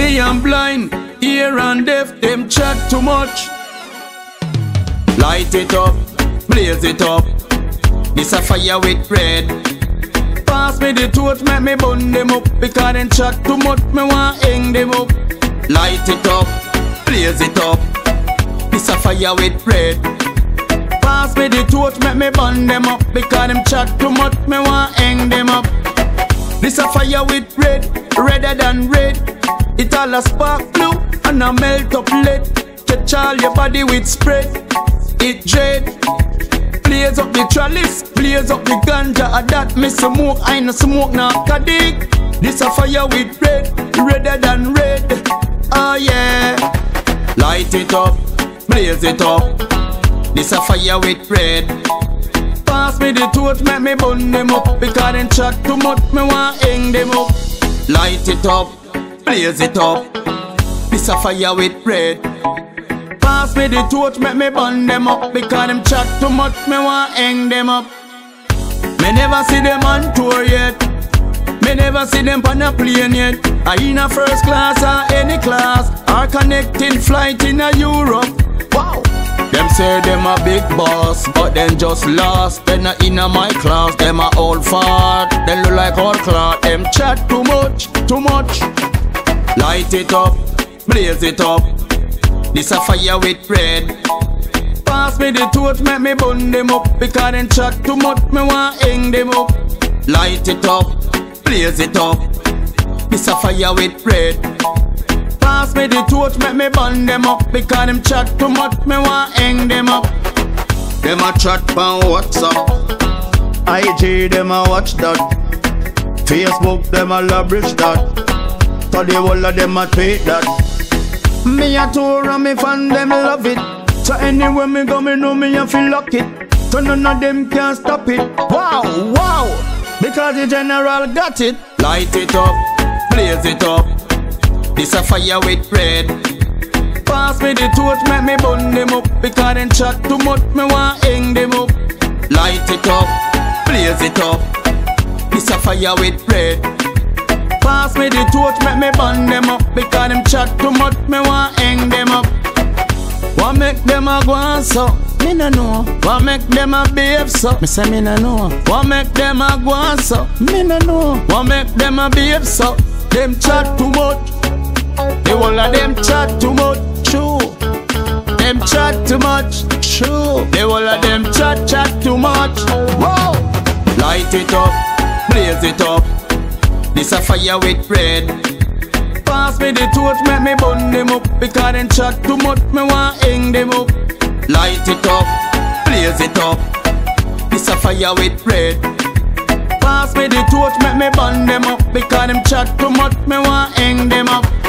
Me and blind, ear and deaf, them chat too much. Light it up, blaze it up. This a fire with red. Pass me the torch, make me burn them up. Because them chat too much, me want hang them up. Light it up, blaze it up. This a fire with red. Pass me the torch, make me burn them up. Because them chat too much, me want hang them up. This a fire with red, redder than red. It all a spark blue and a melt up lead. Catch all your body with spread. It dread. Blaze up the chalice, blaze up the ganja. A that me smoke, I no smoke narcotic. This a fire with red, redder than red. Oh yeah. Light it up, blaze it up. This a fire with red. Pass me the torch, make me burn them up. Because them chat too much, me want hang them up. Light it up, blaze it up. This a fire with red. Pass me the torch, make me burn them up. Because them chat too much, me want hang them up. Me never see them on tour yet. Me never see them on a plane yet. I in a first class or any class, or connecting flight in a Europe. Wow. Them say them a big boss, but them just lost. They not in a my class, them a old fart. They look like old cloth, them chat too much, too much. Light it up, blaze it up. This a fire with red. Pass me the torch, make me burn them up. Because them chat too much, me want hang them up. Light it up, blaze it up. This a fire with red. Pass me the torch, make me burn them up. Because them chat too much, me want hang them up. Them a chat on WhatsApp, IG them a watch that, Facebook them a labrish that, so the whole of them a tweet that. Me a tour and me fan them love it. So anywhere me go, me know me a feel lucky. So none of them can stop it. Wow, wow, because the general got it. Light it up, blaze it up. This a fire with red. Pass me the torch, make me burn them up. Because them chat too much, me want hang them up. Light it up, blaze it up. This a fire with red. Pass me the torch, make me burn them up. Because them chat too much, me want hang them up. What make them a go on so? Me no know. What make them a behave so? Me say me no know. What make them a go on so? Me no know. What make them a behave so? Them chat too much. The whole of them chat too much. True. Them chat too much. True. The whole of them chat too much. Whoa. Light it up, blaze it up. This a fire with red. Pass me the torch, make me burn them up. Because them chat too much, me want hang them up. Light it up, blaze it up. This a fire with red. Pass me the torch, make me burn them up. Because them chat too much, me want hang them up.